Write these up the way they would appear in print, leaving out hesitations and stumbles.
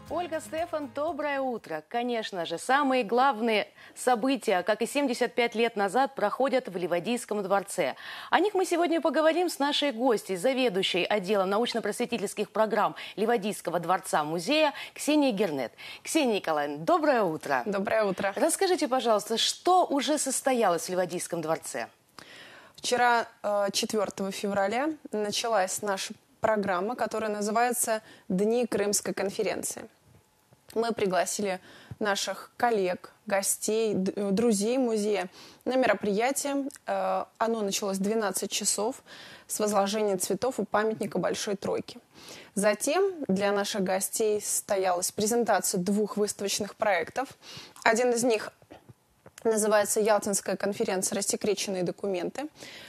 Ольга, Стефан, доброе утро. Конечно же, самые главные события, как и 75 лет назад, проходят в Ливадийском дворце. О них мы сегодня поговорим с нашей гостьей, заведующей отделом научно-просветительских программ Ливадийского дворца-музея Ксенией Гернет. Ксения Николаевна, доброе утро. Доброе утро. Расскажите, пожалуйста, что уже состоялось в Ливадийском дворце? Вчера, 4 февраля, началась наша программа, которая называется «Дни Крымской конференции». Мы пригласили наших коллег, гостей, друзей музея на мероприятие. Оно началось в 12 часов с возложения цветов у памятника Большой Тройки. Затем для наших гостей состоялась презентация 2 выставочных проектов. Один из них называется «Ялтинская конференция. Рассекреченные документы».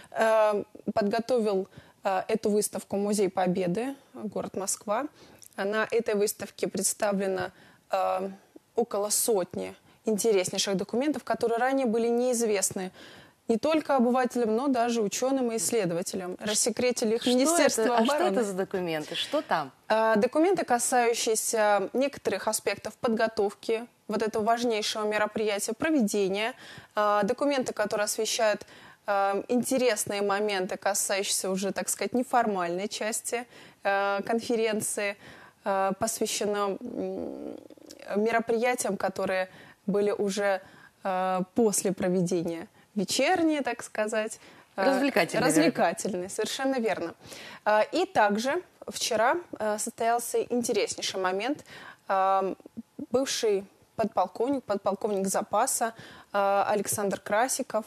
Подготовил эту выставку Музей Победы, город Москва. На этой выставке представлено около сотни интереснейших документов, которые ранее были неизвестны не только обывателям, но даже ученым и исследователям. Рассекретили их Министерство обороны. Что это за документы? Что там? Документы, касающиеся некоторых аспектов подготовки вот этого важнейшего мероприятия, проведения. Документы, которые освещают интересные моменты, касающиеся уже, так сказать, неформальной части конференции, посвящено мероприятиям, которые были уже после проведения, вечерние, так сказать. Развлекательные, совершенно верно. И также вчера состоялся интереснейший момент. Бывший подполковник запаса Александр Красиков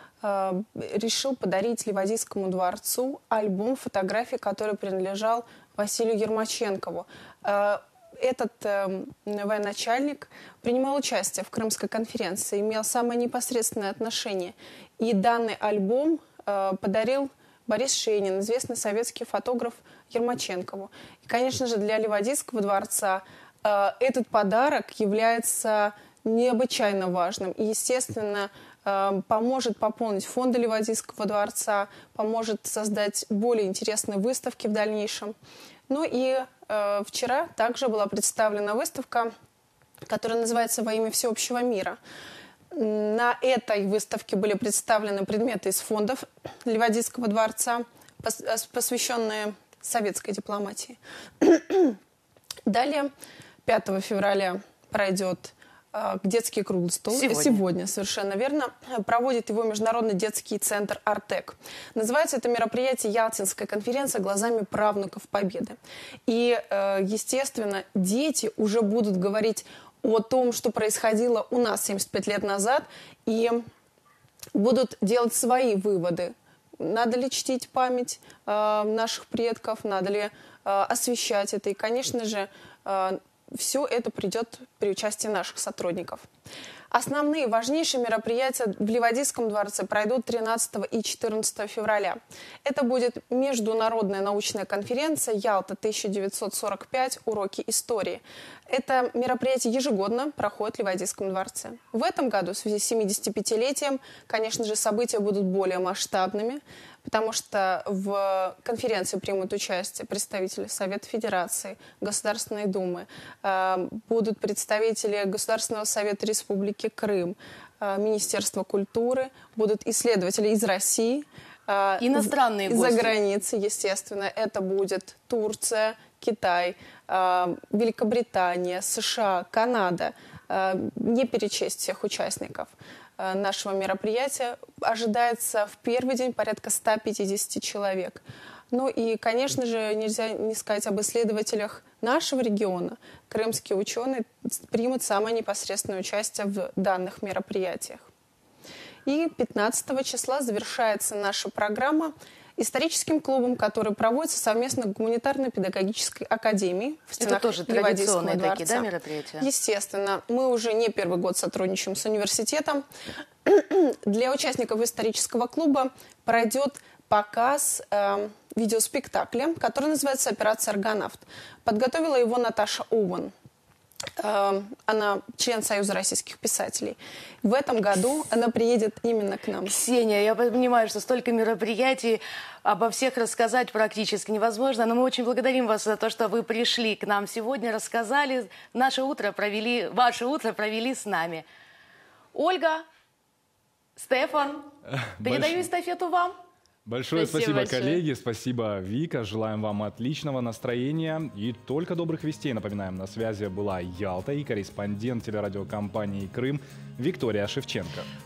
решил подарить Ливадийскому дворцу альбом фотографий, который принадлежал Василию Ермаченкову. Этот военачальник принимал участие в Крымской конференции, имел самое непосредственное отношение. И данный альбом подарил Борис Шенин, известный советский фотограф, Ермаченкову. И, конечно же, для Ливадийского дворца этот подарок является необычайно важным. И, естественно, поможет пополнить фонды Ливадийского дворца, поможет создать более интересные выставки в дальнейшем. Ну и вчера также была представлена выставка, которая называется «Во имя всеобщего мира». На этой выставке были представлены предметы из фондов Ливадийского дворца, посвященные советской дипломатии. Далее, 5 февраля пройдет детский круглый стол. Сегодня, совершенно верно. Проводит его Международный детский центр «Артек». Называется это мероприятие «Ялтинская конференция глазами правнуков Победы». И, естественно, дети уже будут говорить о том, что происходило у нас 75 лет назад, и будут делать свои выводы. Надо ли чтить память наших предков, надо ли освещать это. И, конечно же, все это придет при участии наших сотрудников. Основные важнейшие мероприятия в Ливадийском дворце пройдут 13 и 14 февраля. Это будет международная научная конференция «Ялта-1945. Уроки истории». Это мероприятие ежегодно проходит в Ливадийском дворце. В этом году, в связи с 75-летием, конечно же, события будут более масштабными, потому что в конференции примут участие представители Совета Федерации, Государственной Думы, будут представители Государственного совета Республики Крым, Министерства культуры, будут исследователи из России, иностранные гости. За границей, естественно. Это будет Турция, Китай, Великобритания, США, Канада. Не перечесть всех участников нашего мероприятия. Ожидается в первый день порядка 150 человек. Ну и, конечно же, нельзя не сказать об исследователях нашего региона. Крымские ученые примут самое непосредственное участие в данных мероприятиях. И 15 числа завершается наша программа историческим клубом, который проводится совместно с Гуманитарно-педагогической академией в стенах Это тоже Ливадийского традиционные дворца. такие, да, мероприятия? Естественно. Мы уже не первый год сотрудничаем с университетом. Для участников исторического клуба пройдет показ видеоспектакля, который называется «Операция «Аргонавт». Подготовила его Наташа Оуэн. Она член Союза российских писателей. В этом году она приедет именно к нам. Ксения, я понимаю, что столько мероприятий, обо всех рассказать практически невозможно, но мы очень благодарим вас за то, что вы пришли к нам сегодня, рассказали, ваше утро провели с нами. Ольга, Стефан, передаю эстафету вам. Большое спасибо, коллеги, спасибо, Вика. Желаем вам отличного настроения и только добрых вестей. Напоминаем, на связи была Ялта и корреспондент телерадиокомпании «Крым» Виктория Шевченко.